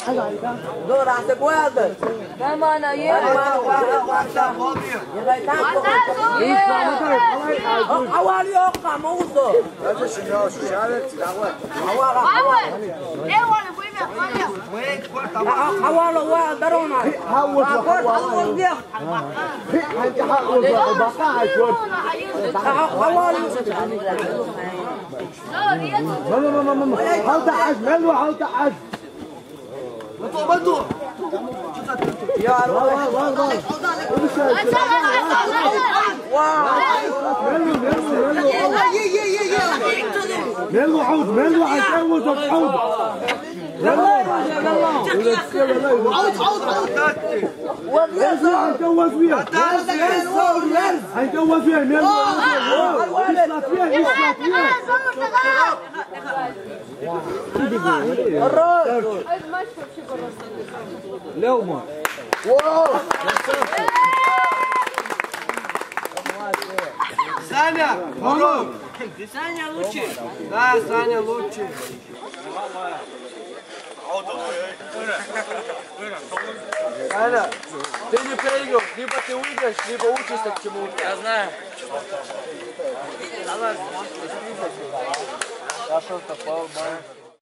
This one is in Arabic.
Dora, você guarda? Vai, mano, aí. حوالي يوقع موضوع حوالي واحد درونا يا ملو عود ملو عجوز الحوض هنجوز فيها هنجوز فيها ملو لوما Саня, мороз. Саня лучше. Да, Саня лучше. Саня, ты не прыгал, либо ты уйдешь, либо учишься к чему-то. Я знаю. Давай, я что-то попал,